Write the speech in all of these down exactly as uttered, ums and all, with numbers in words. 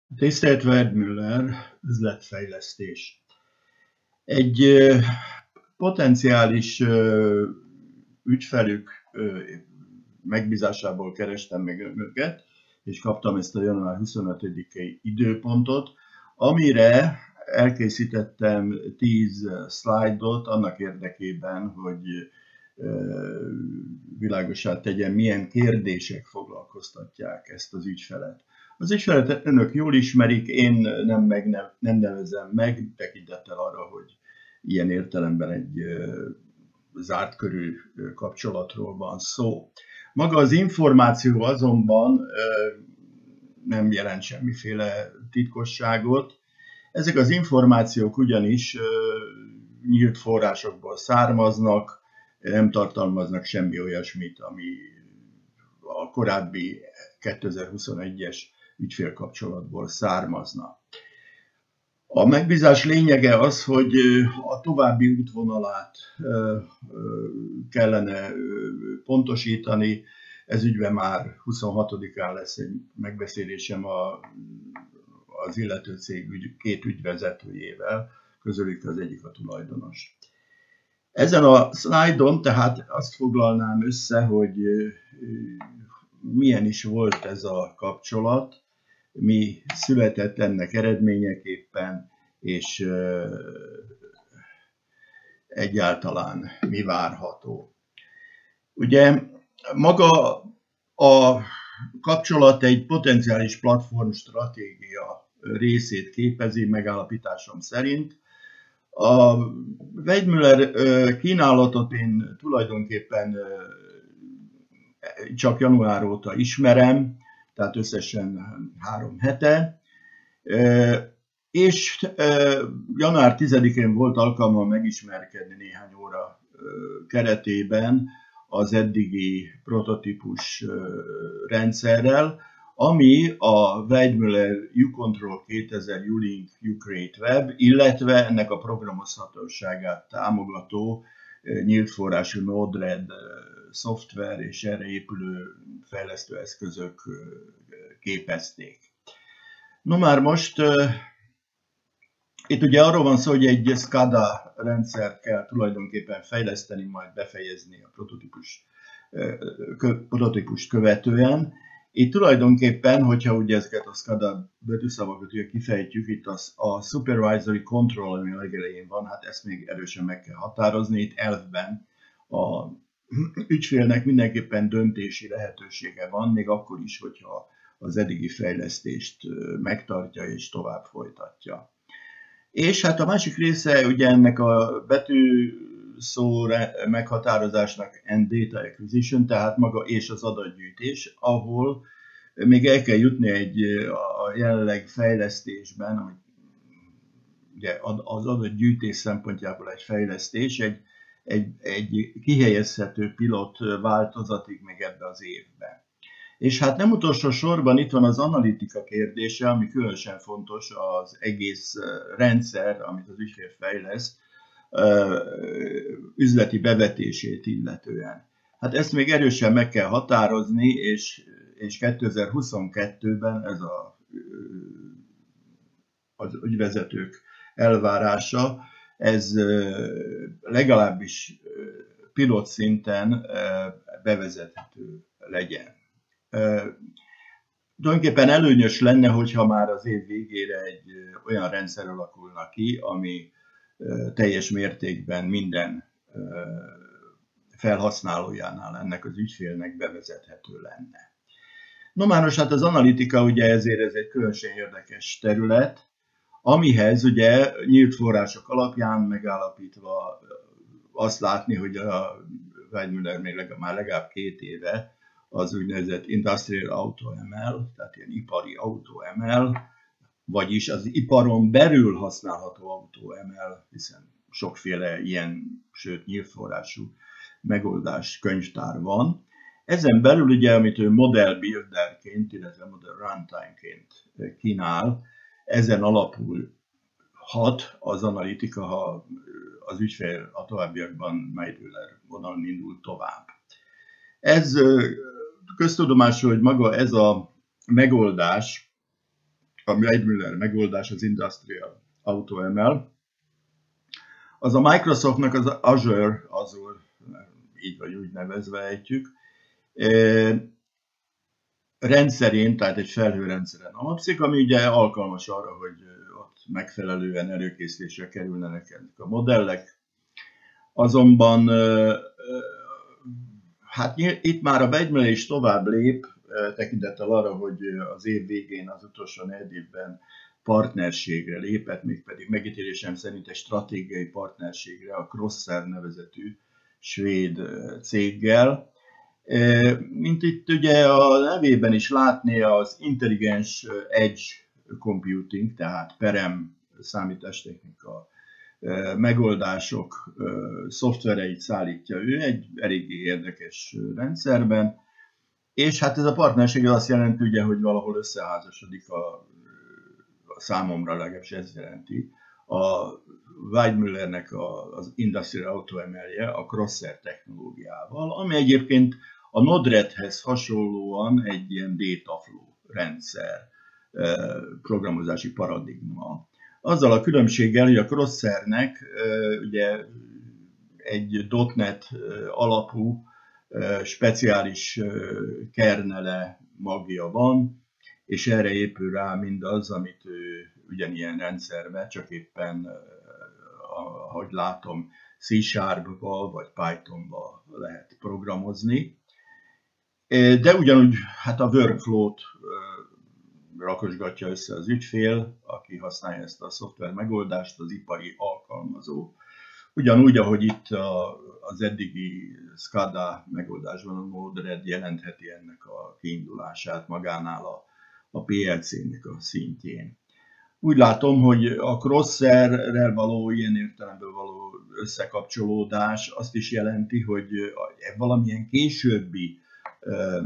Tisztelt Werdmüller, üzletfejlesztés. Egy ö, potenciális ö, ügyfelük ö, megbízásából kerestem meg önöket, és kaptam ezt a január huszonötödikei időpontot, amire elkészítettem tíz szlájdot annak érdekében, hogy ö, világossá tegyem, milyen kérdések foglalkoztatják ezt az ügyfelet. Az ügyfeletet önök jól ismerik, én nem, meg nem, nem nevezem meg, tekintettel arra, hogy ilyen értelemben egy zárt körű kapcsolatról van szó. Maga az információ azonban nem jelent semmiféle titkosságot. Ezek az információk ugyanis nyílt forrásokból származnak, nem tartalmaznak semmi olyasmit, ami a korábbi kétezer-huszonegyes ügyfélkapcsolatból származna. A megbízás lényege az, hogy a további útvonalát kellene pontosítani. Ez ügyben már huszonhatodikán lesz egy megbeszélésem a, az illető cég ügy, két ügyvezetőjével, közülük az egyik a tulajdonos. Ezen a szlájdon tehát azt foglalnám össze, hogy milyen is volt ez a kapcsolat, mi született ennek eredményeképpen, és egyáltalán mi várható. Ugye maga a kapcsolat egy potenciális platform stratégia részét képezi megállapításom szerint. A Werdmüller kínálatot én tulajdonképpen csak január óta ismerem, tehát összesen három hete, és január tizedikén volt alkalmam megismerkedni néhány óra keretében az eddigi prototípus rendszerrel, ami a Werdmüller U-Control kétezer U-Link U-Create Web, illetve ennek a programozhatóságát támogató nyílt forrású Node-RED szoftver és erre épülő fejlesztőeszközök képezték. No már most itt ugye arról van szó, hogy egy SCADA rendszert kell tulajdonképpen fejleszteni, majd befejezni a prototípus, prototípust követően. Itt tulajdonképpen, hogyha ugye ezeket a SCADA betűszavakat ugye kifejtjük, itt az, a supervisory control, ami a legelején van, hát ezt még erősen meg kell határozni. Itt elfben a ügyfélnek mindenképpen döntési lehetősége van, még akkor is, hogyha az eddigi fejlesztést megtartja és tovább folytatja. És hát a másik része ugye ennek a betű szó meghatározásnak and data acquisition, tehát maga és az adatgyűjtés, ahol még el kell jutni egy a jelenleg fejlesztésben, hogy ugye az adatgyűjtés szempontjából egy fejlesztés, egy, egy, egy kihelyezhető pilot változatig még ebbe az évben. És hát nem utolsó sorban itt van az analitika kérdése, ami különösen fontos az egész rendszer, amit az ügyfél fejleszt, üzleti bevetését illetően. Hát ezt még erősen meg kell határozni, és, és kétezer-huszonkettőben ez a, az ügyvezetők elvárása, ez legalábbis pilot szinten bevezethető legyen. Uh, tulajdonképpen előnyös lenne, hogyha már az év végére egy uh, olyan rendszer alakulna ki, ami uh, teljes mértékben minden uh, felhasználójánál ennek az ügyfélnek bevezethető lenne. No már most hát az analitika ugye ezért ez egy különösen érdekes terület, amihez ugye nyílt források alapján megállapítva azt látni, hogy a Werdmüller még legalább, már legalább két éve az úgynevezett Industrial Auto em el, tehát ilyen ipari autó em el, vagyis az iparon belül használható autó em el, hiszen sokféle ilyen, sőt nyíltforrású megoldás könyvtár van. Ezen belül ugye, amit ő model builderként, illetve model runtime-ként kínál, ezen alapulhat az analitika, ha az ügyfél a továbbiakban Werdmüller vonalon indul tovább. Ez köztudomású, hogy maga ez a megoldás a Weidmuller megoldás, az Industrial AutoML, az a Microsoftnak az Azure, Azure, így vagy úgy nevezve ejtjük, rendszerén, tehát egy felhőrendszeren alapszik, ami ugye alkalmas arra, hogy ott megfelelően előkészítésre kerülnek ezek a modellek. Azonban hát itt már a Weidmuller is tovább lép, tekintettel arra, hogy az év végén, az utolsó negyed évben partnerségre lépett, mégpedig megítélésem szerint egy stratégiai partnerségre a Crosser nevezetű svéd céggel. Mint itt ugye a nevében is látni, az intelligens edge computing, tehát perem számítástechnika megoldások szoftvereit szállítja ő egy eléggé érdekes rendszerben, és hát ez a partnerség azt jelenti, ugye, hogy valahol összeházasodik a, a számomra legalábbis ez jelenti, a Weidmüllernek az Industrial AutoML-je a Crosser technológiával, ami egyébként a Node-RED-hez hasonlóan egy ilyen dataflow rendszer, programozási paradigma. Azzal a különbséggel, hogy a Crossernek ugye egy .NET alapú speciális kernele magja van, és erre épül rá mindaz, amit ő ugyanilyen rendszerben, csak éppen, ahogy látom, C-Sharp-ba vagy Python-ba lehet programozni. De ugyanúgy hát a workflow-t rakosgatja össze az ügyfél, aki használja ezt a szoftver megoldást, az ipari alkalmazó. Ugyanúgy, ahogy itt az eddigi SCADA megoldásban a Node-RED jelentheti ennek a kiindulását magánál a, a pé el cé-nek a szintjén. Úgy látom, hogy a Crosserrel való, ilyen értelemben való összekapcsolódás azt is jelenti, hogy valamilyen későbbi ö,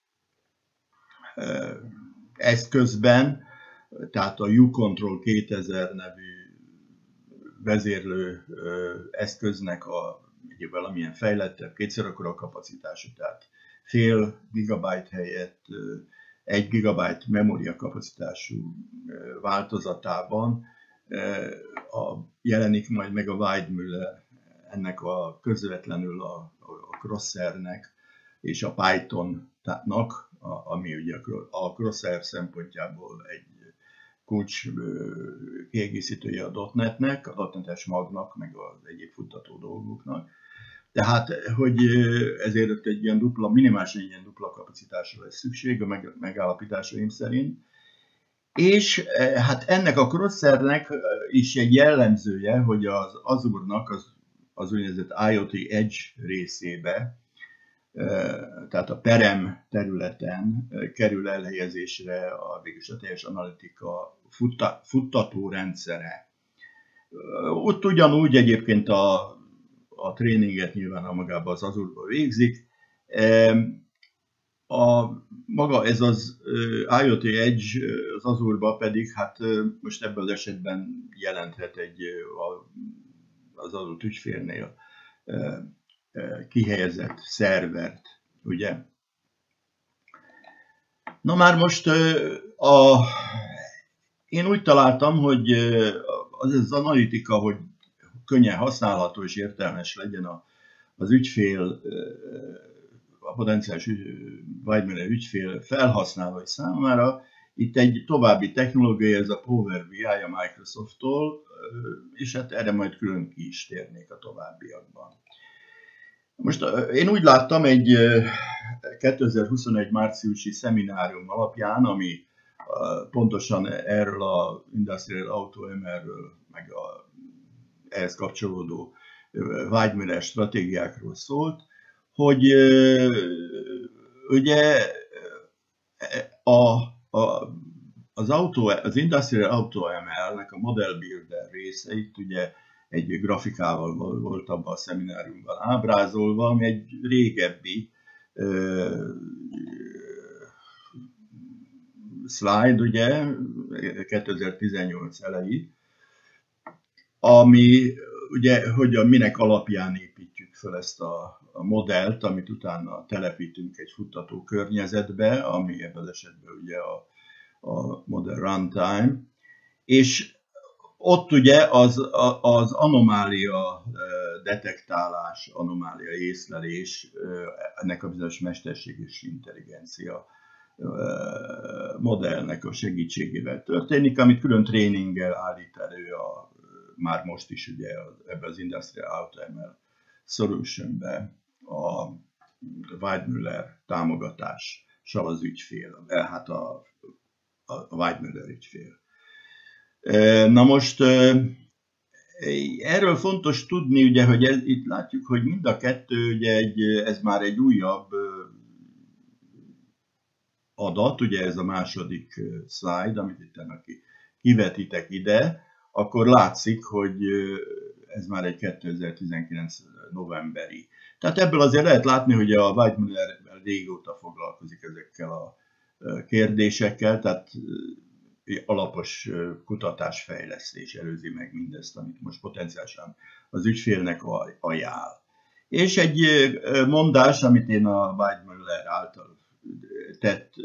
ö, eszközben, tehát a U-Control kétezer nevű vezérlő eszköznek a egy valamilyen fejlettebb, kétszer akkora kapacitású, tehát fél gigabyte helyett egy gigabyte memória kapacitású változatában a, jelenik majd meg a Weidmuller, ennek a közvetlenül a, a Crossernek és a Pythonnak, ami ugye a Crosser szempontjából egy kulcs kiegészítője a .NET-nek, a .NET-es magnak, meg az egyéb futtató dolgoknak. Tehát, hogy ezért egy ilyen dupla, minimálisan egy ilyen dupla kapacitásra lesz szükség a megállapításaim szerint. És hát ennek a Crossernek is egy jellemzője, hogy az Azure-nak az, az úgynevezett IoT Edge részébe, tehát a perem területen kerül elhelyezésre a, végülis a teljes analitika futta, futtató rendszere. Ott ugyanúgy egyébként a, a tréninget nyilván a magába az Azure-ba végzik. A, maga ez az IoT Edge az Azure-ba pedig hát most ebben az esetben jelenthet egy az adott ügyfélnél kihelyezett szervert, ugye? Na már most a, én úgy találtam, hogy az, az analitika, hogy könnyen használható és értelmes legyen a, az ügyfél, a potenciális Weidmuller ügyfél felhasználói számára. Itt egy további technológia, ez a Power bé i a Microsofttól, és hát erre majd külön ki is térnék a továbbiakban. Most én úgy láttam egy kétezer-huszonegy márciusi szeminárium alapján, ami pontosan erről a Industrial AutoML-ről, meg a ehhez kapcsolódó Weidmuller stratégiákról szólt, hogy ugye a, a, az, auto, az Industrial AutoML-nek a Model Builder része itt ugye egy grafikával volt abban a szemináriumban ábrázolva, ami egy régebbi uh, slide, ugye, kétezer-tizennyolc elejé, ami ugye, hogy a minek alapján építjük fel ezt a, a modellt, amit utána telepítünk egy futtató környezetbe, ami ebben az esetben ugye a, a Model Runtime, és ott ugye az, az anomália detektálás, anomália észlelés, ennek a bizonyos mesterséges intelligencia modellnek a segítségével történik, amit külön tréninggel állít elő a, már most is ugye ebbe az Industrial AutoML Solution-be a Weidmuller támogatással az ügyfél, hát a, a Weidmuller ügyfél. Na most erről fontos tudni, ugye, hogy ez, itt látjuk, hogy mind a kettő, ugye egy, ez már egy újabb adat, ugye ez a második slide, amit itt kivetítek ide, akkor látszik, hogy ez már egy kétezer-tizenkilenc novemberi. Tehát ebből azért lehet látni, hogy a Weidmuller régóta foglalkozik ezekkel a kérdésekkel, tehát alapos kutatásfejlesztés előzi meg mindezt, amit most potenciálisan az ügyfélnek ajánl. És egy mondás, amit én a Weidmuller által tett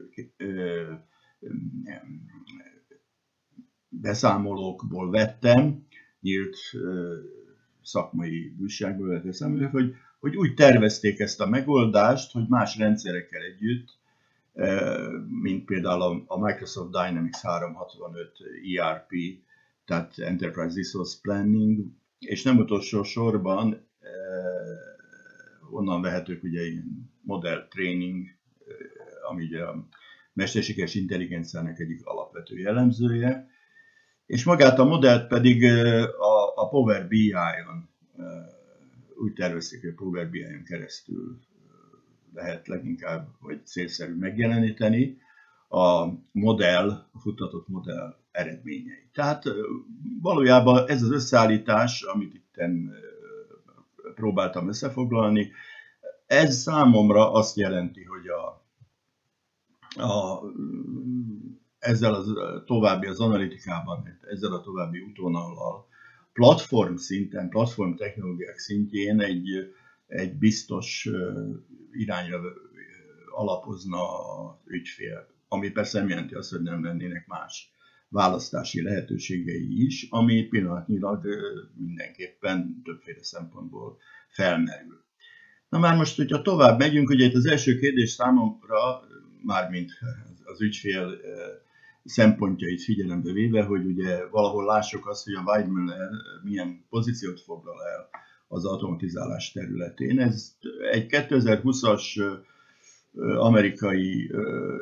beszámolókból vettem, nyílt szakmai újságból vettem, hogy, hogy úgy tervezték ezt a megoldást, hogy más rendszerekkel együtt, mint például a Microsoft Dynamics háromszázhatvanöt E R P, tehát Enterprise Resource Planning, és nem utolsó sorban onnan vehetők ugye ilyen model training, ami ugye a mesterséges intelligenciának egyik alapvető jellemzője, és magát a modellt pedig a, a Power B I-on, úgy tervezték, hogy a Power B I-on keresztül lehet leginkább, vagy célszerű megjeleníteni a modell, a futtatott modell eredményeit. Tehát valójában ez az összeállítás, amit itt próbáltam összefoglalni, ez számomra azt jelenti, hogy a, a, ezzel az további az analitikában, ezzel a további útvonallal platform szinten, platform technológiák szintjén egy, egy biztos irányra alapozna az ügyfél, ami persze nem jelenti azt, hogy nem lennének más választási lehetőségei is, ami pillanatnyilag mindenképpen többféle szempontból felmerül. Na már most, hogyha tovább megyünk, ugye itt az első kérdés számomra, mármint az ügyfél szempontjait figyelembe véve, hogy ugye valahol lássuk azt, hogy a Weidmuller milyen pozíciót foglal el az automatizálás területén. Ez egy kétezer-húszas amerikai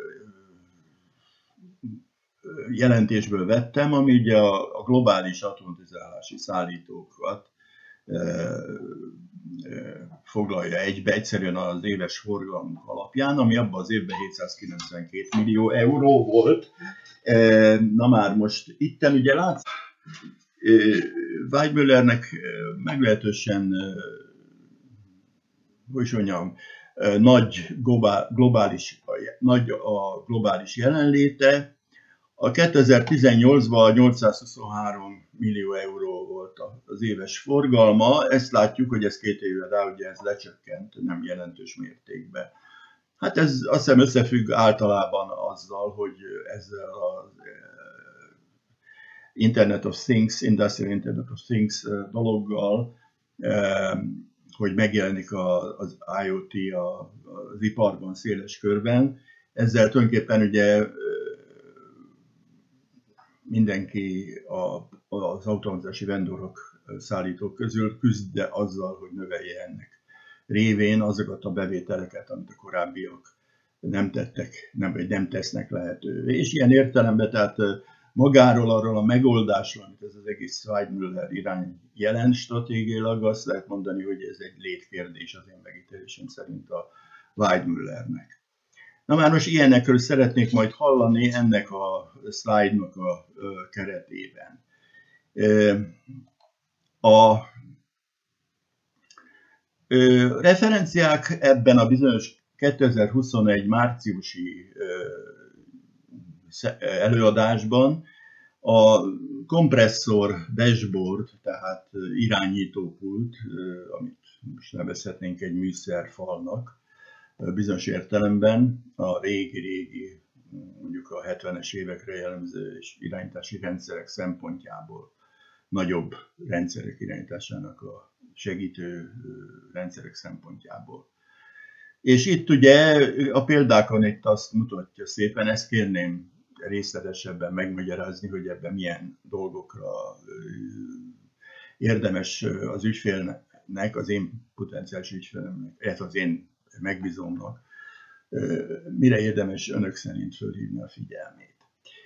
jelentésből vettem, ami ugye a globális automatizálási szállítókat foglalja egybe, egyszerűen az éves forgalmuk alapján, ami abban az évben hétszázkilencvenkét millió euró volt. Na már most itten ugye látszik, Weidmullernek meglehetősen, hogy is mondjam, nagy globális, nagy a globális jelenléte. A kétezer-tizennyolcban nyolcszázhuszonhárom millió euró volt az éves forgalma, ezt látjuk, hogy ez két évvel rá ugye ez lecsökkent, nem jelentős mértékben. Hát ez azt hiszem összefügg általában azzal, hogy ezzel az Internet of Things, Industrial Internet of Things dologgal, hogy megjelenik az IoT az iparban széles körben, ezzel tulajdonképpen ugye mindenki az automatizási vendorok, szállítók közül küzd, de azzal, hogy növelje ennek révén azokat a bevételeket, amit a korábbiak nem tettek, nem, vagy nem tesznek lehetővé. És ilyen értelemben, tehát magáról, arról a megoldásról, amit ez az egész Weidmuller irány jelent stratégiailag, azt lehet mondani, hogy ez egy létkérdés az én megítélésem szerint a Weidmullernek. Na már most ilyenekről szeretnék majd hallani ennek a slide-nak a keretében. A referenciák ebben a bizonyos kétezer-huszonegy márciusi előadásban a kompresszor dashboard, tehát irányítópult, amit most nevezhetnénk egy műszerfalnak, bizonyos értelemben a régi-régi mondjuk a hetvenes évekre jellemző és irányítási rendszerek szempontjából nagyobb rendszerek irányításának a segítő rendszerek szempontjából. És itt ugye a példákon itt azt mutatja szépen, ezt kérném részletesebben megmagyarázni, hogy ebben milyen dolgokra érdemes az ügyfélnek, az én potenciális ügyfélemnek, illetve az én megbízómnak, mire érdemes önök szerint fölhívni a figyelmét.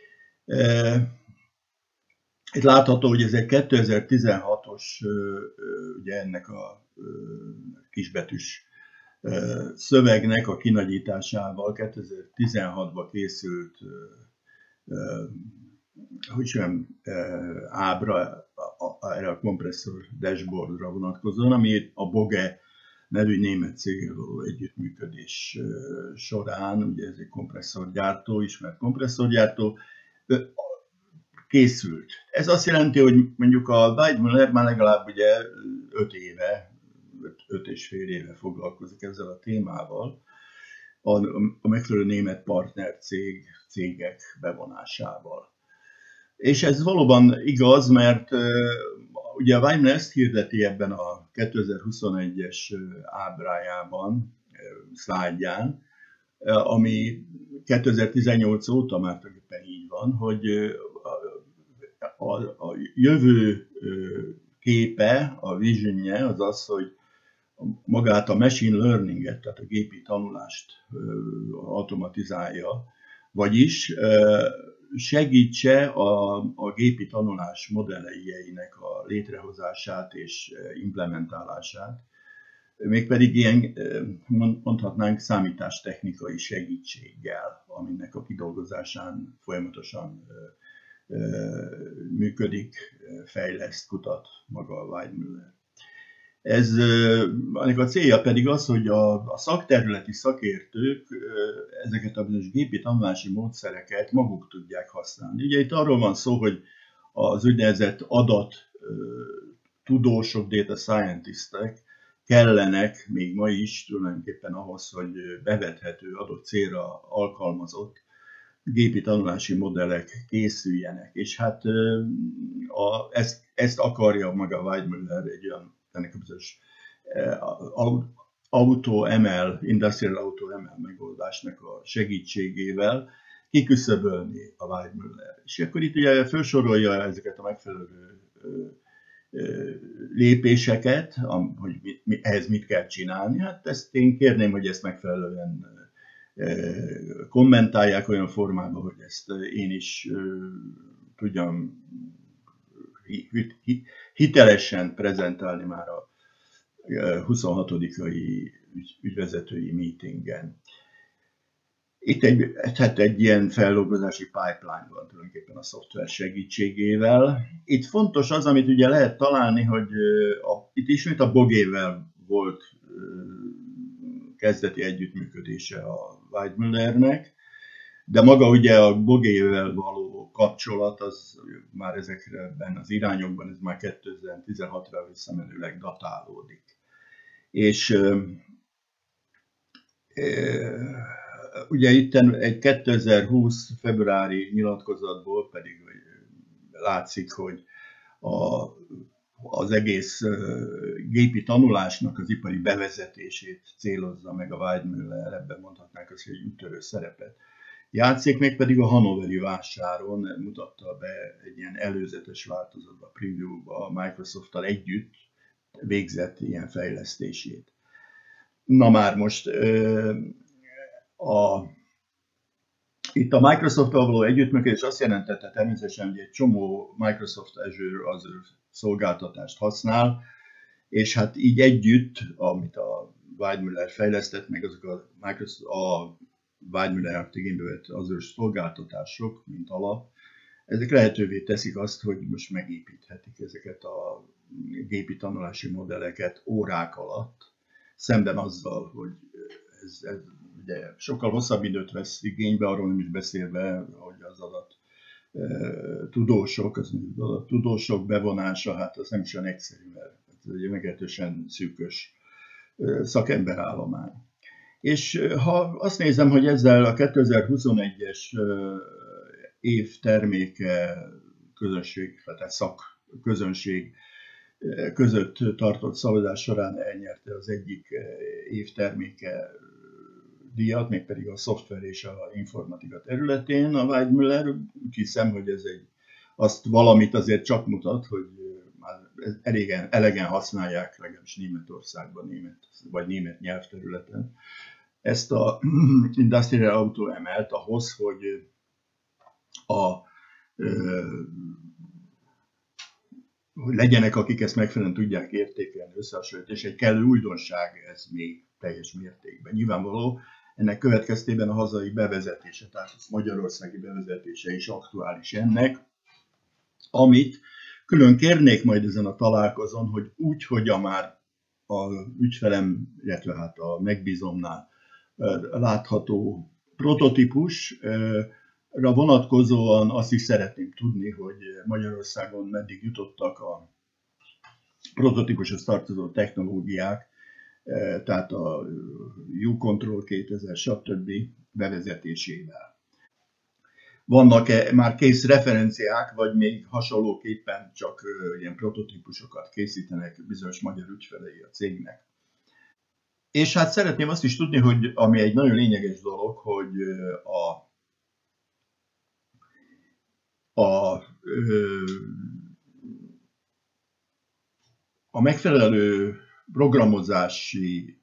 Itt látható, hogy ez egy kétezer-tizenhatos, ugye ennek a kisbetűs szövegnek a kinagyításával kétezer-tizenhatban készült, hogy sem ábra erre a kompresszor dashboardra vonatkozóan, ami a Boge nevű német céggel való együttműködés során, ugye ez egy kompresszorgyártó, ismert kompresszorgyártó, készült. Ez azt jelenti, hogy mondjuk a Weidmuller már legalább ugye öt éve, öt és fél éve foglalkozik ezzel a témával, a, a megfelelő német partner cég, cégek bevonásával. És ez valóban igaz, mert uh, ugye a Weidmuller ezt hirdeti ebben a kétezer-huszonegyes ábrájában, uh, szlájdján, uh, ami kétezer-tizennyolc óta már tulajdonképpen így van, hogy uh, a, a jövő uh, képe, a visionje az az, hogy magát a machine learninget, tehát a gépi tanulást uh, automatizálja, vagyis uh, segítse a, a gépi tanulás modelljeinek a létrehozását és implementálását, mégpedig ilyen, mondhatnánk, számítástechnikai segítséggel, aminek a kidolgozásán folyamatosan működik, fejleszt, kutat maga a Weidmuller. Ez, ennek a célja pedig az, hogy a, a szakterületi szakértők ezeket a bizonyos gépi tanulási módszereket maguk tudják használni. Ugye itt arról van szó, hogy az úgynevezett adat tudósok, data scientistek kellenek még ma is tulajdonképpen ahhoz, hogy bevethető, adott célra alkalmazott gépi tanulási modellek készüljenek. És hát a, ezt, ezt akarja maga Weidmuller egy olyan ennek a bizonyos AutoML, Industrial AutoML megoldásnak a segítségével kiküszöbölni a Weidmuller. És akkor itt ugye felsorolja ezeket a megfelelő lépéseket, hogy ehhez mit kell csinálni. Hát ezt én kérném, hogy ezt megfelelően kommentálják olyan formában, hogy ezt én is tudjam hitelesen prezentálni már a huszonhatodikai ügyvezetői meetingen. Itt egy, hát egy ilyen feldolgozási pipeline van tulajdonképpen a szoftver segítségével. Itt fontos az, amit ugye lehet találni, hogy a, itt ismét a Bogével volt kezdeti együttműködése a Weidmullernek, de maga ugye a Bogével való kapcsolat, az már ezekben az irányokban, ez már kétezer-tizenhatra visszamenőleg datálódik. És e, e, ugye itt egy kétezer-húsz februári nyilatkozatból pedig látszik, hogy a, az egész gépi tanulásnak az ipari bevezetését célozza meg a Weidmuller, ebben mondhatnánk azt, hogy egy úttörő szerepet játszik, még pedig a hannoveri vásáron mutatta be egy ilyen előzetes változatba, preview-ba a Microsoft-tal együtt végzett ilyen fejlesztését. Na már most a, itt a Microsoft-tal való együttműködés azt jelentette természetesen, hogy egy csomó Microsoft Azure, Azure szolgáltatást használ, és hát így együtt, amit a Weidmuller fejlesztett, meg azok a Microsoft, a Weidmuller igénybe vett Azure szolgáltatások, mint alap, ezek lehetővé teszik azt, hogy most megépíthetik ezeket a gépi tanulási modelleket órák alatt, szemben azzal, hogy ez, ez ugye sokkal hosszabb időt vesz igénybe, arról nem is beszélve, hogy az adat e, tudósok, az adat tudósok bevonása, hát az nem is olyan egyszerű, mert ez egy meglehetősen szűkös e, szakemberállomány. És ha azt nézem, hogy ezzel a kétezer-huszonegyes év terméke közönség, tehát szakközönség között tartott szavazás során elnyerte az egyik év terméke díjat, mégpedig a szoftver és a informatika területén a Weidmüller. Úgy hiszem, hogy ez egy, azt valamit azért csak mutat, hogy már elegen, elegen használják, legalábbis Németországban, német, vagy német nyelvterületen. Ezt a Industrial Auto emelt ahhoz, hogy a hogy legyenek, akik ezt megfelelően tudják értékelni, összehasonlítani, és egy kellő újdonság ez még teljes mértékben. Nyilvánvaló, ennek következtében a hazai bevezetése, tehát a magyarországi bevezetése is aktuális ennek, amit külön kérnék majd ezen a találkozón, hogy úgy, hogy a már a ügyfelem, illetve hát a megbízomnál látható prototípus, vonatkozóan azt is szeretném tudni, hogy Magyarországon meddig jutottak a prototípushoz tartozó technológiák, tehát a U-Control kétezer, stb. Bevezetésével. Vannak-e már kész referenciák, vagy még hasonlóképpen csak ilyen prototípusokat készítenek bizonyos magyar ügyfelei a cégnek? És hát szeretném azt is tudni, hogy ami egy nagyon lényeges dolog, hogy a A, a megfelelő programozási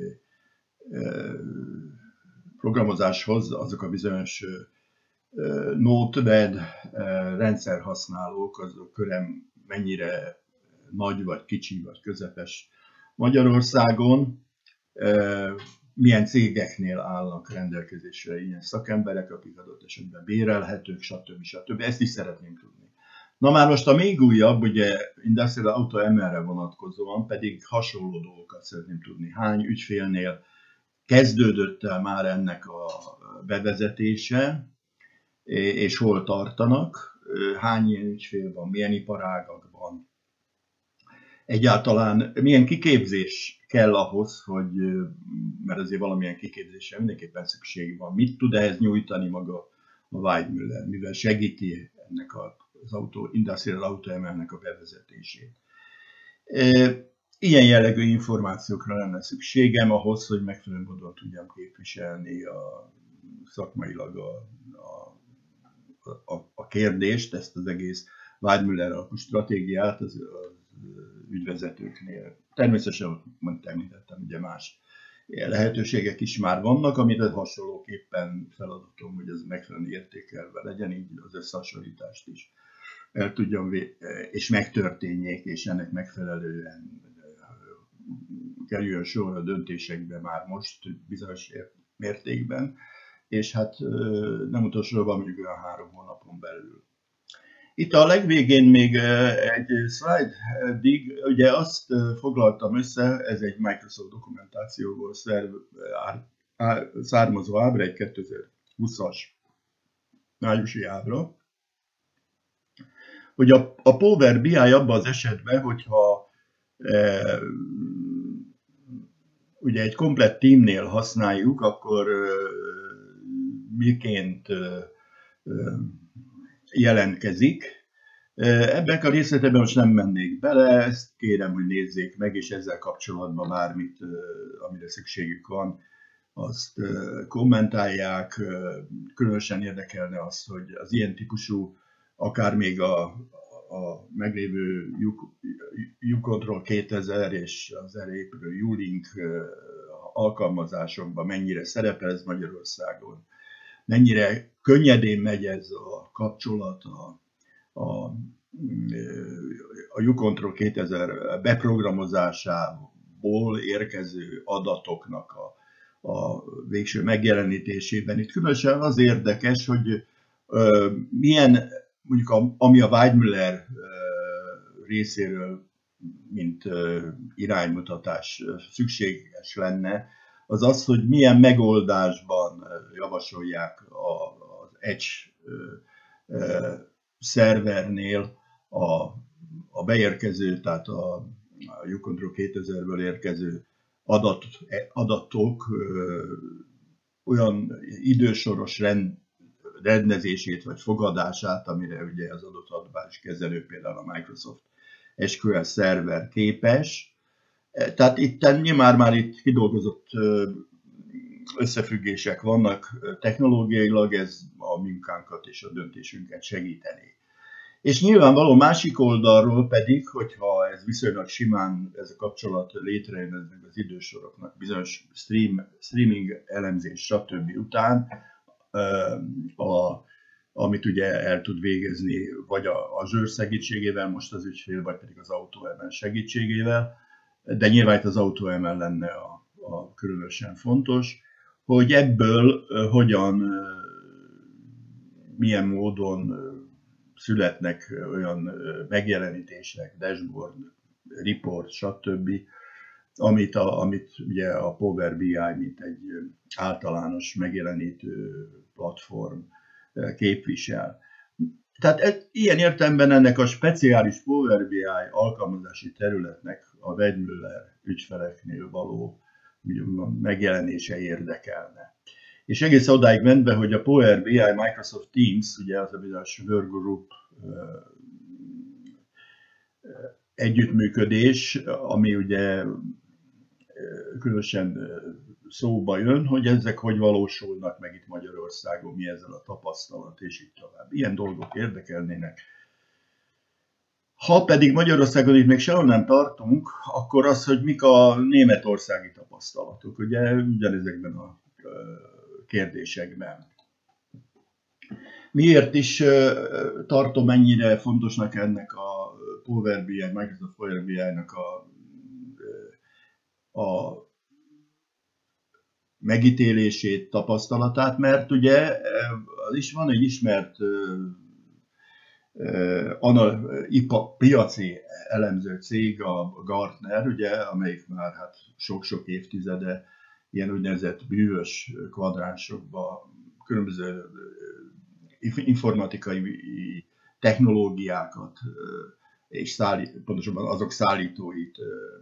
programozáshoz azok a bizonyos Node-RED rendszerhasználók, azok körem mennyire nagy, vagy kicsi, vagy közepes Magyarországon, milyen cégeknél állnak rendelkezésre ilyen szakemberek, akik adott esetben bérelhetők, stb. stb. Ezt is szeretném tudni. Na már most a még újabb, ugye Industrial Auto em el-re vonatkozóan pedig hasonló dolgokat szeretném tudni. Hány ügyfélnél kezdődött el már ennek a bevezetése, és hol tartanak, hány ilyen ügyfél van, milyen iparágakban. Egyáltalán milyen kiképzés kell ahhoz, hogy, mert azért valamilyen kiképzésre mindenképpen szükség van. Mit tud ehhez nyújtani maga a Weidmüller, mivel segíti ennek az autó, Industrial Auto em el-nek a bevezetését. Ilyen jellegű információkra lenne szükségem ahhoz, hogy megfelelő módon tudjam képviselni a, szakmailag a, a, a, a kérdést, ezt az egész Weidmüller alapú stratégiát az, az ügyvezetőknél. Természetesen, mint említettem, ugye más lehetőségek is már vannak, amire hasonlóképpen feladatom, hogy ez megfelelően értékelve legyen, így az összehasonlítást is el tudjam, és megtörténjék, és ennek megfelelően kerüljön sor a döntésekbe már most bizonyos mértékben, és hát nem utolsóban mondjuk olyan három hónapon belül. Itt a legvégén még egy slide-dig, ugye azt foglaltam össze, ez egy Microsoft dokumentációból származó ábra, egy kétezer-húszas májusi ábra, hogy a, a Power bé i abban az esetben, hogyha e, ugye egy komplett teamnél használjuk, akkor e, miként e, jelentkezik. Ebben a részletben most nem mennék bele, ezt kérem, hogy nézzék meg, és ezzel kapcsolatban bármit, amire szükségük van, azt kommentálják. Különösen érdekelne az, hogy az ilyen típusú, akár még a, a meglévő U-Control kétezer és az erre épülő U-Link alkalmazásokban mennyire szerepel ez Magyarországon, mennyire könnyedén megy ez a kapcsolat a, a, a U-Control kétezer beprogramozásából érkező adatoknak a, a végső megjelenítésében. Itt különösen az érdekes, hogy ö, milyen, mondjuk a, ami a Weidmüller részéről, mint ö, iránymutatás szükséges lenne, az az, hogy milyen megoldásban javasolják az Edge szervernél a, a beérkező, tehát a, a U-Control kétezerből érkező adat, adatok olyan idősoros rend, rendezését vagy fogadását, amire ugye az adott adatbáziskezelő, például a Microsoft es kú el szerver képes. Tehát itt nyilván már itt kidolgozott összefüggések vannak technológiailag, ez a munkánkat és a döntésünket segíteni. És nyilvánvaló másik oldalról pedig, hogyha ez viszonylag simán, ez a kapcsolat létrejön az idősoroknak, bizonyos stream, streaming elemzés, stb. Után, a, amit ugye el tud végezni, vagy a, a zsőr segítségével, most az ügyfél, vagy pedig az AutoML segítségével, de nyilván itt az AutoML lenne a, a különösen fontos, hogy ebből hogyan, milyen módon születnek olyan megjelenítések, dashboard, report, stb., amit, a, amit ugye a Power bé i, mint egy általános megjelenítő platform képvisel. Tehát ez, ilyen értelemben ennek a speciális Power bé i alkalmazási területnek a Weidmuller ügyfeleknél való megjelenése érdekelne. És egész odáig ment be, hogy a Power bé i Microsoft Teams, ugye az a bizonyos workgroup együttműködés, ami ugye különösen szóba jön, hogy ezek hogy valósulnak meg itt Magyarországon, mi ezzel a tapasztalat, és így tovább. Ilyen dolgok érdekelnének. Ha pedig Magyarországon itt még sehol nem tartunk, akkor az, hogy mik a németországi tapasztalatok, ugye ugyanezekben a kérdésekben. Miért is tartom ennyire fontosnak ennek a Power bé i, Microsoft Power bé i-nak a, a megítélését, tapasztalatát, mert ugye az is van egy ismert uh, piaci elemző cég, a Gartner, ugye, amelyik már hát sok-sok évtizede ilyen úgynevezett bűvös kvadránsokba különböző informatikai technológiákat és szállít, pontosabban azok szállítóit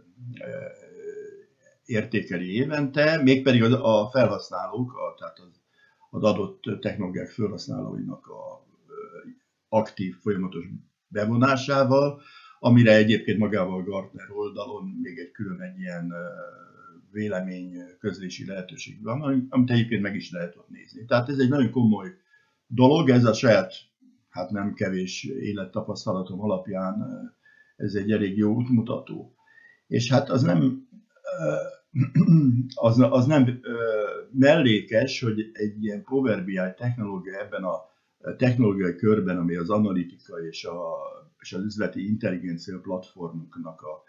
értékeli évente, mégpedig a felhasználók, a, tehát az, az adott technológiák felhasználóinak a aktív, folyamatos bevonásával, amire egyébként magával a Gartner oldalon még egy külön egy ilyen vélemény közlési lehetőség van, amit egyébként meg is lehet ott nézni. Tehát ez egy nagyon komoly dolog, ez a saját, hát nem kevés élettapasztalatom alapján ez egy elég jó útmutató. És hát az nem, az, az nem mellékes, hogy egy ilyen Power bé i technológia ebben a technológiai körben, ami az analitika és, a, és az üzleti intelligencia platformoknak a,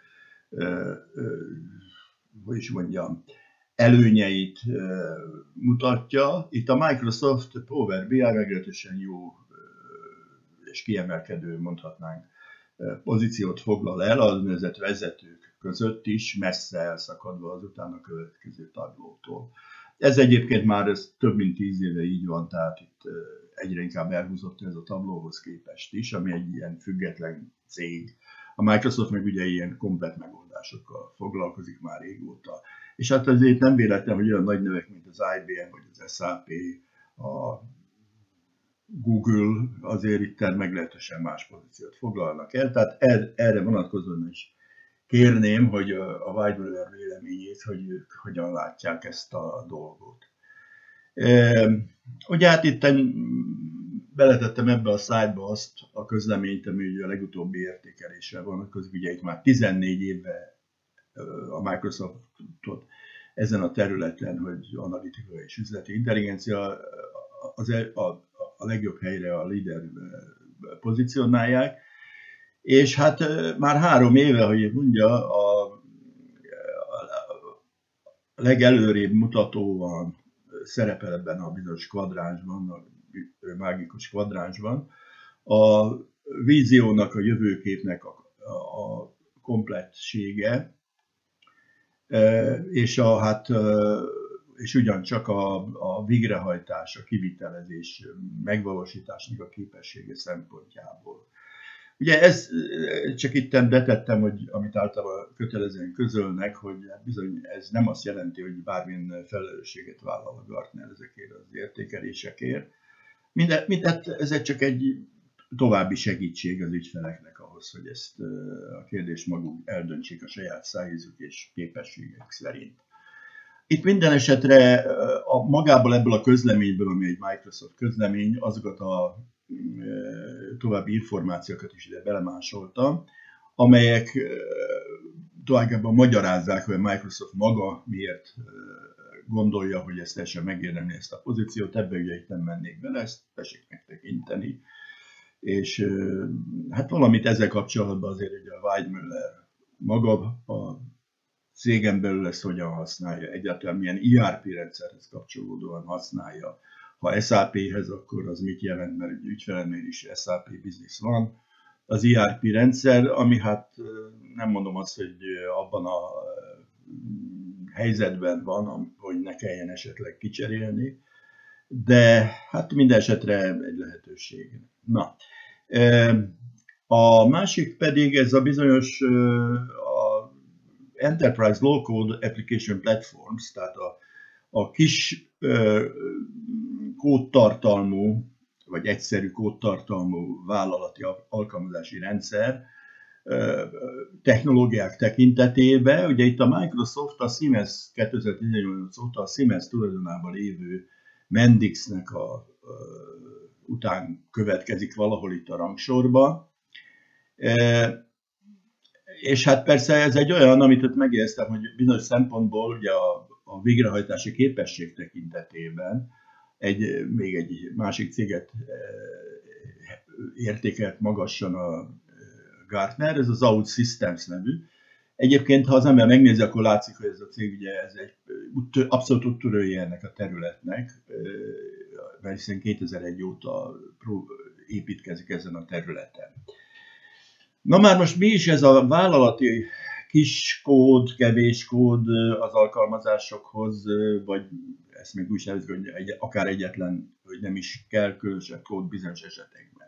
hogy is mondjam, előnyeit mutatja. Itt a Microsoft Power bé i meglehetősen jó és kiemelkedő, mondhatnánk, pozíciót foglal el az úgynevezett vezetők között is, messze elszakadva az utána következő taglótól. Ez egyébként már ez több mint tíz éve így van, tehát itt egyre inkább elhúzott ez a tablóhoz képest is, ami egy ilyen független cég. A Microsoft meg ugye ilyen komplet megoldásokkal foglalkozik már régóta. És hát azért nem véletlen, hogy olyan nagy nevek, mint az i bé em, vagy az es á pé, a Google azért itt meglehetősen más pozíciót foglalnak el. Tehát erre vonatkozóan is kérném, hogy a Weidmuller véleményét, hogy ők hogyan látják ezt a dolgot. Ugye hát itt beletettem ebbe a szájba azt a közleményt, ami ugye a legutóbbi értékelésre vonatkozik. Ugye itt már tizennégy éve a Microsoftot ezen a területen, hogy analitika és üzleti intelligencia az a, a legjobb helyre a líder pozícionálják. És hát már három éve, hogy mondja, a, a legelőrébb mutatóan szerepel ebben a bizonyos kvadránsban, a mágikus kvadránsban, a víziónak, a jövőképnek a, a komplettsége, és, a, hát, és ugyancsak a, a végrehajtás, a kivitelezés, megvalósításnak a képessége szempontjából. Ugye ez csak itt betettem, hogy amit általában kötelezően közölnek, hogy bizony ez nem azt jelenti, hogy bármilyen felelősséget vállal a Gartner ezekért az értékelésekért. Minden, mindent, ez csak egy további segítség az ügyfeleknek ahhoz, hogy ezt a kérdést maguk eldöntsék a saját szájízük és képességek szerint. Itt minden esetre a, magából ebből a közleményből, ami egy Microsoft közlemény, azokat a további információkat is ide belemásoltam, amelyek tulajdonképpen magyarázzák, hogy a Microsoft maga miért gondolja, hogy ezt teljesen megérdemli ezt a pozíciót, ebbe ugye itt nem mennék bele, ezt tessék megtekinteni. És hát valamit ezzel kapcsolatban azért ugye a Weidmuller maga a cégen belül ezt hogyan használja, egyáltalán milyen I R P rendszerhez kapcsolódóan használja. Ha S A P-hez, akkor az mit jelent, mert egy ügyfelemnél is S A P business van. Az I R P rendszer, ami hát nem mondom azt, hogy abban a helyzetben van, hogy ne kelljen esetleg kicserélni, de hát minden esetre egy lehetőség. Na, a másik pedig ez a bizonyos a Enterprise Low Code Application Platforms, tehát a, a kis kódtartalmú, vagy egyszerű kódtartalmú vállalati alkalmazási rendszer technológiák tekintetében. Ugye itt a Microsoft a Siemens kétezer-tizennyolc óta a Siemens tulajdonában lévő Mendixnek a, a, után következik valahol itt a rangsorba. E, és hát persze ez egy olyan, amit ott megéreztem, hogy bizonyos szempontból ugye a, a végrehajtási képesség tekintetében egy, még egy másik céget értékelt magasan a Gartner, ez az OutSystems nevű. Egyébként, ha az ember megnézi, akkor látszik, hogy ez a cég ugye ez egy abszolút úttörője ennek a területnek, mert hiszen kétezer-egy óta építkezik ezen a területen. Na már most mi is ez a vállalati kis kód, kevés kód az alkalmazásokhoz, vagy ezt még úgy nevezik, hogy egy, akár egyetlen, hogy nem is kell különösebb kód bizonyos esetekben.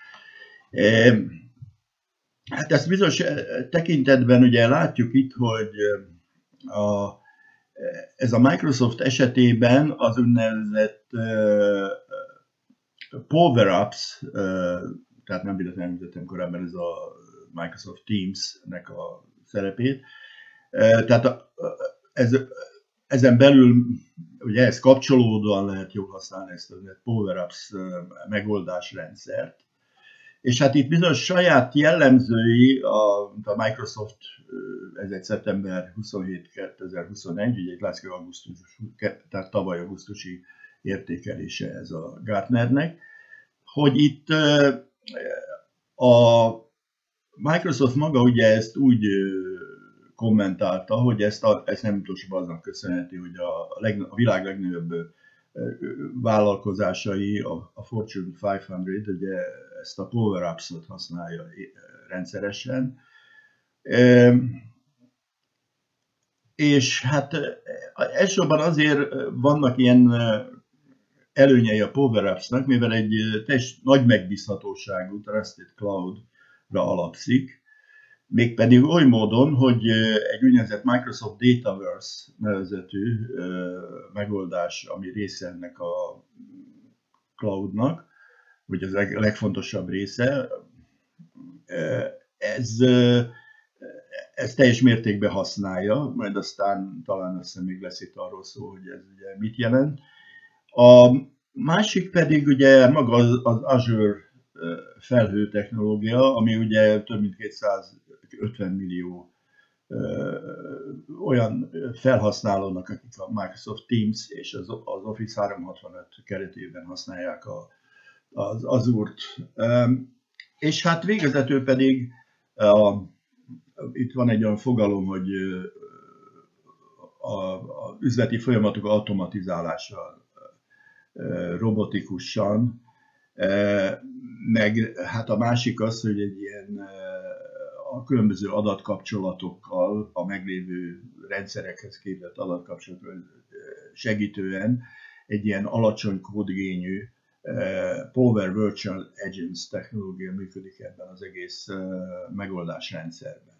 Hát ezt bizonyos tekintetben ugye látjuk itt, hogy a, ez a Microsoft esetében az úgynevezett uh, power-ups, uh, tehát nem véletlenül említettem korábban ez a Microsoft Teams-nek a szerepét, uh, tehát a, ez, ezen belül ugye ehhez kapcsolódóan lehet jól használni ezt a power-ups megoldásrendszert. És hát itt bizonyos saját jellemzői, a, a Microsoft, ez egy szeptember huszonhét kétezer-huszonegy, ugye egy látszik augusztus, tehát tavaly augusztusi értékelése ez a Gartnernek, hogy itt a Microsoft maga ugye ezt úgy kommentálta, hogy ezt, a, ezt nem utolsóban aznak köszönheti, hogy a, leg, a világ legnagyobb vállalkozásai, a, a Fortune ötszáz, ugye ezt a power-ups-ot használja rendszeresen. E, és hát elsősorban azért vannak ilyen előnyei a power-ups-nak, mivel egy teljes nagy megbízhatóságú Trusted Cloud-ra alapszik, mégpedig oly módon, hogy egy úgynevezett Microsoft Dataverse nevezetű megoldás, ami része ennek a cloudnak, vagy az a legfontosabb része, ez, ez teljes mértékben használja, majd aztán talán össze még lesz itt arról szó, hogy ez ugye mit jelent. A másik pedig ugye maga az, az Azure felhő technológia, ami ugye több mint kétszázötven millió olyan felhasználónak, akik a Microsoft Teams és az, az Office háromszázhatvanöt keretében használják a, az Azure-t. És hát végezetül pedig a, itt van egy olyan fogalom, hogy az üzleti folyamatok automatizálása robotikusan, meg hát a másik az, hogy egy ilyen a különböző adatkapcsolatokkal, a meglévő rendszerekhez képzett adatkapcsolatokkal segítően egy ilyen alacsony kódigényű Power Virtual Agents technológia működik ebben az egész megoldásrendszerben.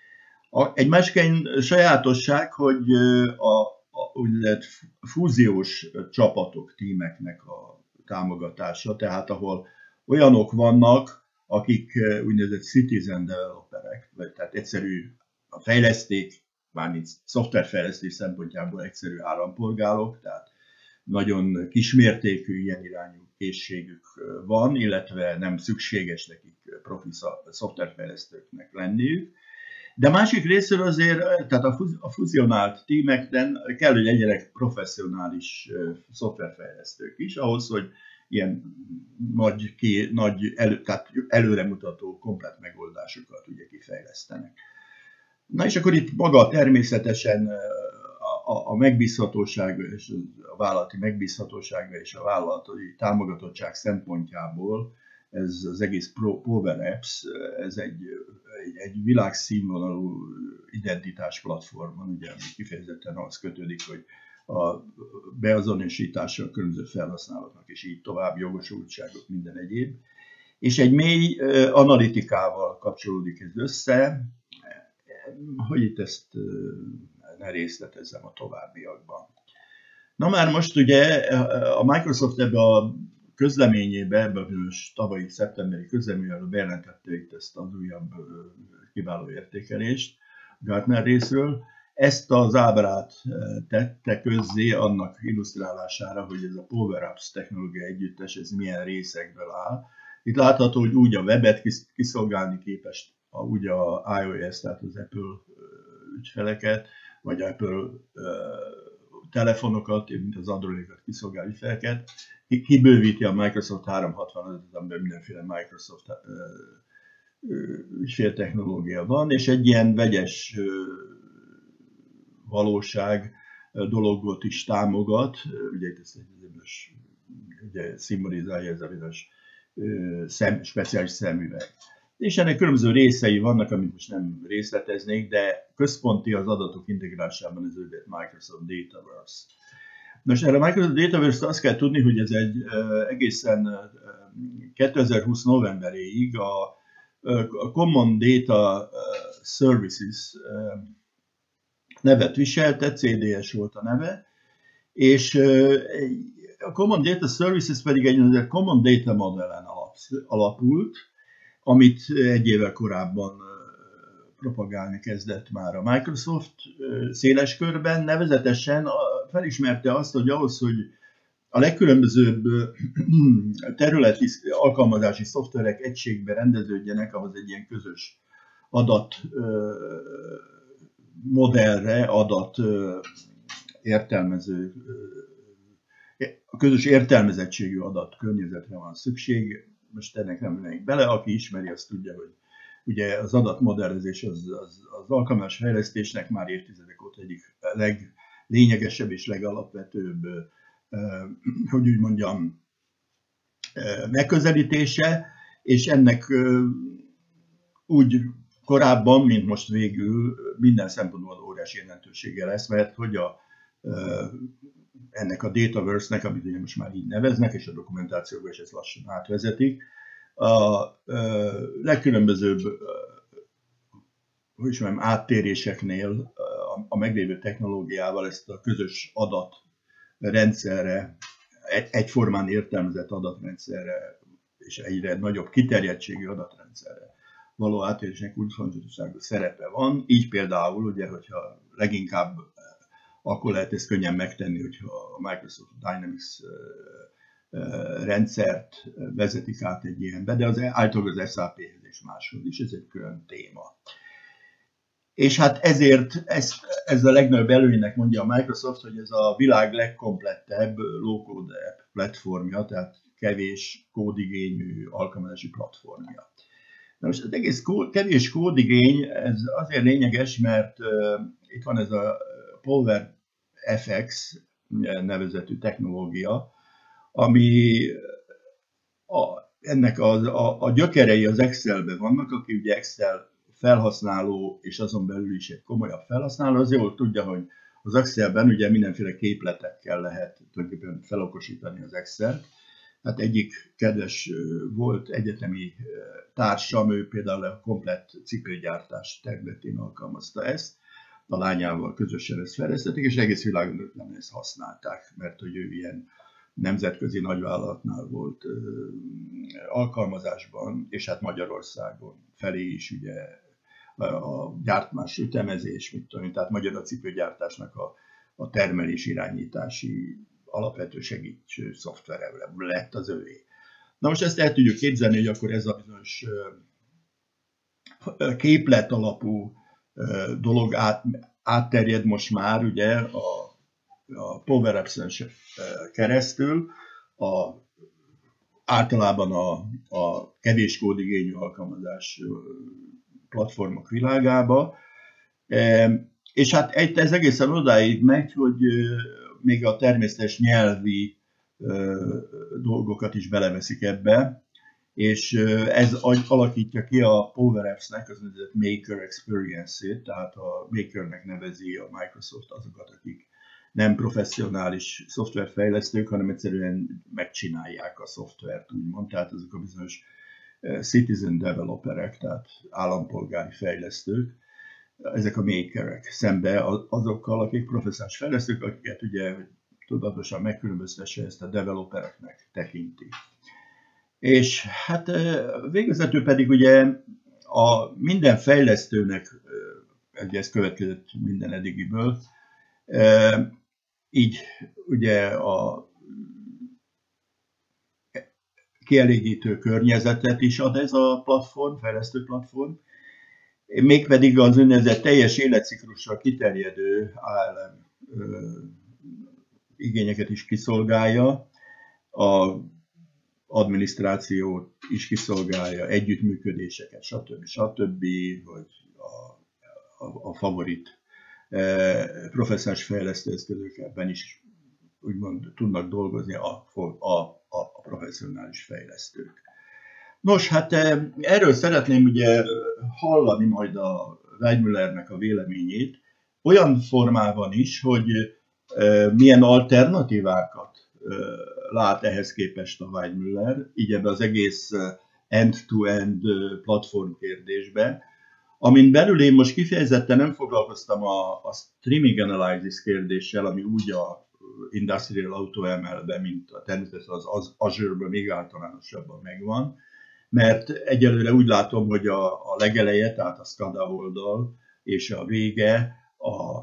Egy másik sajátosság, hogy a, a úgynevezett fúziós csapatok, tímeknek a támogatása, tehát ahol olyanok vannak, akik úgynevezett citizen developerek, vagy tehát egyszerű a fejleszték, mármint szoftverfejlesztés szempontjából egyszerű állampolgárok, tehát nagyon kismértékű ilyen irányú készségük van, illetve nem szükséges nekik profi szoftverfejlesztőknek lenniük. De másik részről azért, tehát a fuzionált tímekben kell, hogy legyenek professzionális szoftverfejlesztők is, ahhoz, hogy ilyen nagy, ké, nagy elő, tehát előremutató, komplett megoldásokat ugye kifejlesztenek. Na és akkor itt maga természetesen a, a megbízhatóság, és a vállalati megbízhatósága és a vállalati támogatottság szempontjából ez az egész Power Apps, ez egy, egy, egy világszínvonalú identitás platformon, ugye, ami kifejezetten az kötődik, hogy a beazonosítása a különböző felhasználóknak, és így tovább, jogosultságok, minden egyéb. És egy mély analitikával kapcsolódik ez össze, hogy itt ezt ne részletezzem a továbbiakban. Na már most ugye a Microsoft ebbe a közleményébe, ebben a tavalyi szeptemberi közleményben bejelentette itt ezt az újabb kiváló értékelést Gartner részről. Ezt az ábrát tette közzé annak illusztrálására, hogy ez a Power Apps technológia együttes, ez milyen részekből áll. Itt látható, hogy úgy a webet kiszolgálni képes, úgy a iOS, tehát az Apple ügyfeleket, vagy Apple telefonokat, mint az Androidokat kiszolgáló ügyfeleket, kibővíti a Microsoft háromszázhatvanötöt, amiben mindenféle Microsoft ügyféltechnológia van, és egy ilyen vegyes valóság dologot is támogat, ugye itt ezt ugye szimbolizálja ez a bizonyos szem, speciális szemüveg. És ennek különböző részei vannak, amit most nem részleteznék, de központi az adatok integrálásában az úgynevezett Microsoft Dataverse. Most erre a Microsoft Dataverse-t azt kell tudni, hogy ez egy egészen kétezer-húsz novemberéig a Common Data Services nevet viselte, cé dé es volt a neve, és a Common Data Services pedig egy Common Data modellen alapult, amit egy évvel korábban propagálni kezdett már a Microsoft széles körben, nevezetesen felismerte azt, hogy ahhoz, hogy a legkülönbözőbb területi alkalmazási szoftverek egységbe rendeződjenek, ahhoz egy ilyen közös adat modellre, adat értelmező, a közös értelmezettségű adat környezetre van szükség. Most ennek nem menjünk bele, aki ismeri, azt tudja, hogy ugye az adatmodellezés az, az, az alkalmazás fejlesztésnek már évtizedek óta egyik leglényegesebb és legalapvetőbb, hogy úgy mondjam, megközelítése, és ennek úgy korábban, mint most végül minden szempontból óriási jelentősége lesz, mert hogy a, ennek a Dataverse-nek, amit ugye most már így neveznek, és a dokumentációban is ezt lassan átvezetik, a legkülönbözőbb hogy mondjam, áttéréseknél a meglévő technológiával ezt a közös adatrendszerre, egyformán értelmezett adatrendszerre és egyre nagyobb kiterjedtségű adatrendszerre való átérésnek kulcsfontosságú szerepe van. Így például, ugye, hogyha leginkább akkor lehet ezt könnyen megtenni, hogyha a Microsoft Dynamics rendszert vezetik át egy ilyenbe, de az általában az es á pé-hez és máshoz is, ez egy külön téma. És hát ezért ez, ez a legnagyobb előnynek mondja a Microsoft, hogy ez a világ legkomplettebb low-code app platformja, tehát kevés kódigényű alkalmazási platformja. Na most az egész kód, kevés kódigény, ez azért lényeges, mert uh, itt van ez a Power ef iksz nevezetű technológia, ami a, ennek a, a, a gyökerei az Excelben vannak, aki ugye Excel felhasználó, és azon belül is egy komolyabb felhasználó, az jól tudja, hogy az Excelben ugye mindenféle képletekkel lehet tulajdonképpen felokosítani az Excel-t, Hát egyik kedves volt egyetemi társam, ő például a komplett cipőgyártás területén alkalmazta ezt, a lányával közösen ezt fejlesztették, és egész világon nem ezt használták, mert hogy ő ilyen nemzetközi nagyvállalatnál volt ö, alkalmazásban, és hát Magyarországon felé is ugye a gyártmás ütemezés, mit tudom, tehát magyar a cipőgyártásnak a, a termelés irányítási alapvető segítő szoftvere lett az övé. Na most ezt el tudjuk képzelni, hogy akkor ez a bizonyos képlet alapú dolog át, átterjed most már ugye a, a Power Apps-en keresztül, a, általában a, a kevés kódigényű alkalmazás platformok világába. És hát ez egészen odáig megy, hogy még a természetes nyelvi dolgokat is beleveszik ebbe, és ez alakítja ki a Power Apps-nek az úgynevezett Maker Experience-ét, tehát a Makernek nevezi a Microsoft azokat, akik nem professzionális szoftverfejlesztők, hanem egyszerűen megcsinálják a szoftvert, úgymond, tehát azok a bizonyos citizen developerek, tehát állampolgári fejlesztők, ezek a makerek, szembe azokkal, akik professzionális fejlesztők, akiket ugye tudatosan megkülönböztesse, ezt a developereknek tekinti. És hát végezetül pedig ugye a minden fejlesztőnek, ugye ez következett minden eddigiből, így ugye a kielégítő környezetet is ad ez a platform, fejlesztő platform, mégpedig az úgynevezett teljes életciklusra kiterjedő á el em igényeket is kiszolgálja, a adminisztrációt is kiszolgálja, együttműködéseket, stb. stb., hogy a, a, a favorit e, professzionális fejlesztőeszközökben is úgymond tudnak dolgozni a, a, a, a professzionális fejlesztők. Nos, hát erről szeretném ugye hallani majd a Weidmüllernek a véleményét, olyan formában is, hogy milyen alternatívákat lát ehhez képest a Weidmüller, így ebbe az egész end-to-end platform kérdésbe, amin belül én most kifejezetten nem foglalkoztam a, a streaming analysis kérdéssel, ami úgy a Industrial AutoML-ben, mint a természetesen az Azure-ben még általánosabban megvan, mert egyelőre úgy látom, hogy a, a legeleje, tehát a SCADA oldal és a vége, a,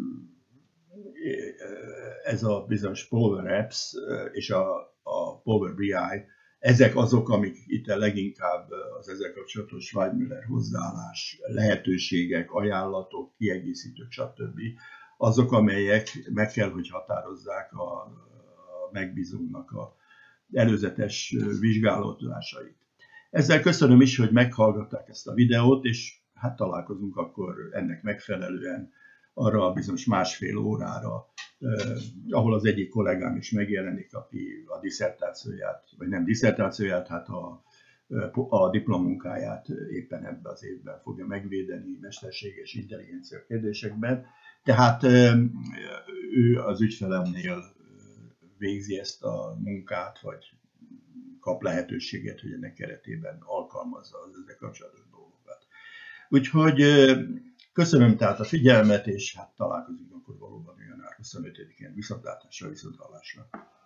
ez a bizonyos Power Apps és a, a Power bé i, ezek azok, amik itt leginkább az ezzel kapcsolatos Weidmüller hozzáállás, lehetőségek, ajánlatok, kiegészítők, stb. Azok, amelyek meg kell, hogy határozzák a, a megbízónak a előzetes vizsgálódásait. Ezzel köszönöm is, hogy meghallgatták ezt a videót, és hát találkozunk akkor ennek megfelelően arra a bizonyos másfél órára, eh, ahol az egyik kollégám is megjelenik, aki a disszertációját, vagy nem disszertációját, hát a, a diplomunkáját éppen ebben az évben fogja megvédeni mesterséges intelligencia kérdésekben. Tehát eh, ő az ügyfelemnél végzi ezt a munkát, vagy kap lehetőséget, hogy ennek keretében alkalmazza az ezzel kapcsolatos dolgokat. Úgyhogy köszönöm tehát a figyelmet, és hát találkozunk akkor valóban január huszonötödikén viszontlátásra, viszonthallásra.